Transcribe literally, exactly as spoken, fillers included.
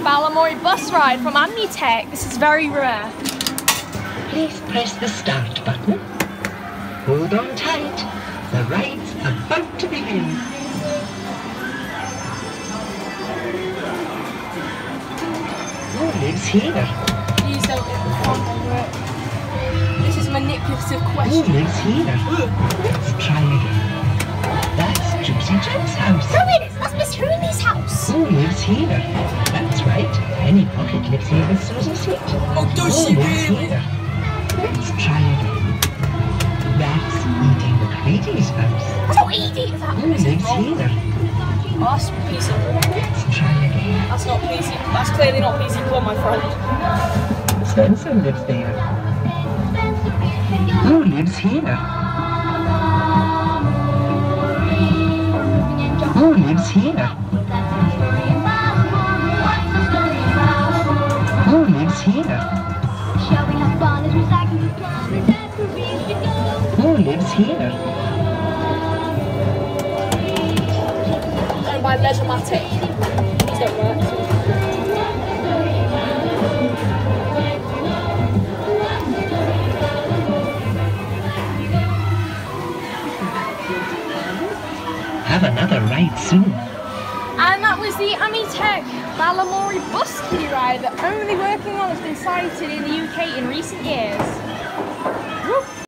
Balamory bus ride from Amutec. This is very rare. Please press the start button. Hold on tight. The ride's about to begin. Who lives here? Please don't get the front and work. This is a manipulative Who question. lives here? Let's try again. That's Juicy Jim's house. No, it is. That's Miss Hurley's house. Who lives here? That's right. Penny Pocket lives here with Susie Sweet. Oh, does she Who lives really? here? Let's try again. That's Edie McCredie's house. That's not Edie. Is that Who lives here? Oh, that's P C. Let's try again. That's not P C. That's clearly not P C four, my friend. Spencer lives there. Who lives here? Who lives here? Who lives here? Who lives here? Owned by Leisurematic. These don't work. Have another ride soon. And that was the Amutec Balamory bus kiddie ride that only working on has been sighted in the U K in recent years.